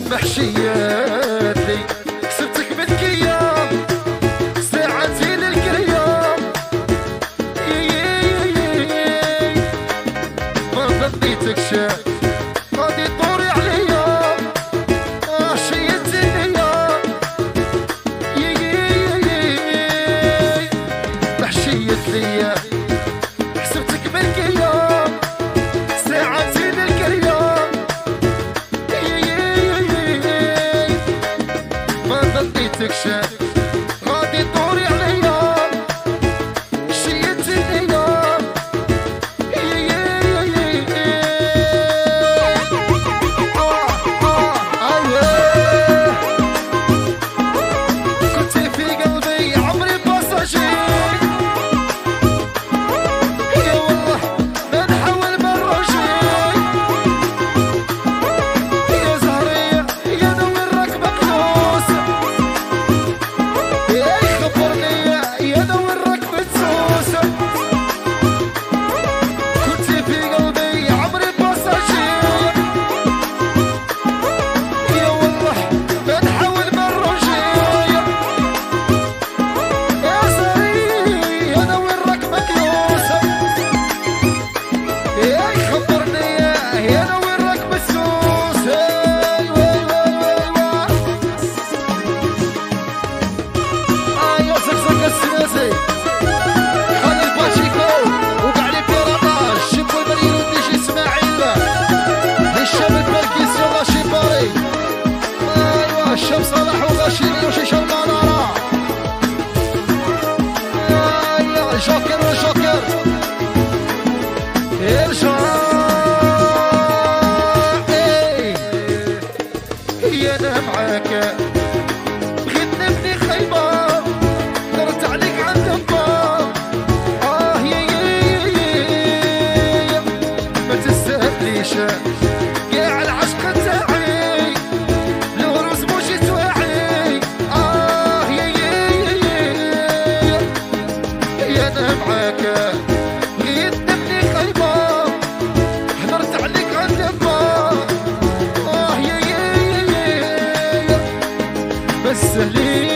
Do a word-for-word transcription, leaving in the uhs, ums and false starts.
محشياتي كسبتك بالكيام ساعتي للكريام ما ضديتك شاف غادي طوري عليا اه شيتني محشية ليا كسبتك بالكيام ساعتي للكريام ما ضديتك شاف غادي طوري عليا شيتني الشمس صلاح وغاشيني وشيشة المنارة يا جوكر وجوكر ارجع يا انا معاك بغيت نبني خيمة درت عليك عند الباب اه يا يا ما تستاهليش كاع العشق تاعي بغيت نبني خيمة حضرت عليك عند الباب اه يا يا يا بس لي